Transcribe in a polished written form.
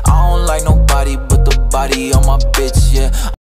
I don't like nobody but the body on my bitch, yeah.